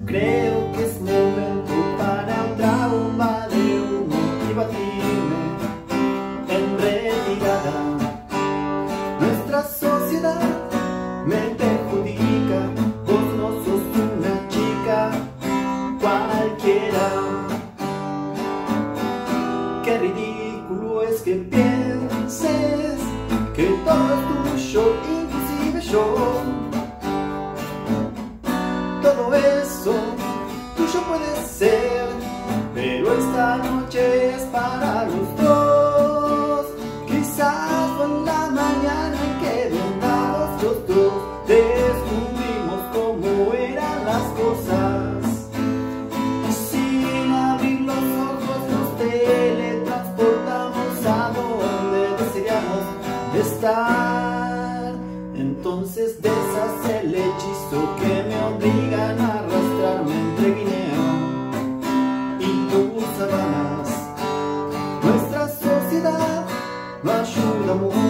Creo que es momento para otra bomba de humo y batirme en retirada. Nuestra sociedad me perjudica, vos no sos una chica cualquiera. Qué ridículo es que pienses que todo es tuyo, inclusive yo. Todo eso tuyo puede ser, pero esta noche es para los dos. Quizás por la mañana en que vendados los dos descubrimos cómo eran las cosas, y sin abrir los ojos nos teletransportamos a donde deseamos estar. Entonces deshace el hechizo que me obligan a arrastrarme entre Guinea y tus sabanas. Nuestra sociedad no ayuda mucho.